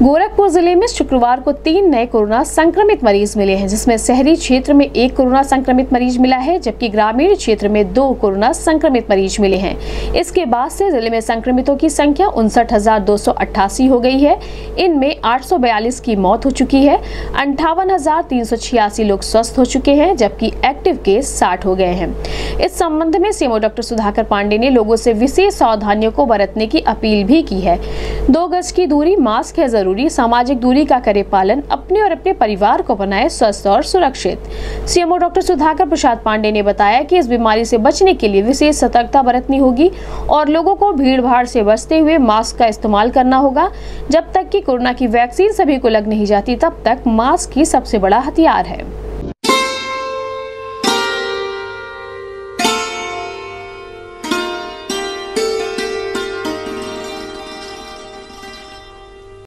गोरखपुर जिले में शुक्रवार को 3 नए कोरोना संक्रमित मरीज मिले हैं, जिसमें शहरी क्षेत्र में 1 कोरोना संक्रमित मरीज मिला है, जबकि ग्रामीण क्षेत्र में 2 कोरोना संक्रमित मरीज मिले हैं। इसके बाद से जिले में संक्रमितों की संख्या 59,288 हो गई है। इनमें 842 की मौत हो चुकी है। 58,386 लोग स्वस्थ हो चुके हैं, जबकि एक्टिव केस 60 हो गए हैं। इस संबंध में सीएमओ डॉक्टर सुधाकर पांडे ने लोगों से विशेष सावधानियों को बरतने की अपील भी की है। 2 गज की दूरी, मास्क है जरूरी, सामाजिक दूरी का करे पालन, अपने और अपने परिवार को बनाए स्वस्थ और सुरक्षित। सीएमओ डॉक्टर सुधाकर प्रसाद पांडे ने बताया कि इस बीमारी से बचने के लिए विशेष सतर्कता बरतनी होगी और लोगों को भीड़ भाड़ से बचते हुए मास्क का इस्तेमाल करना होगा। जब तक कि कोरोना की वैक्सीन सभी को लग नहीं जाती, तब तक मास्क ही सबसे बड़ा हथियार है।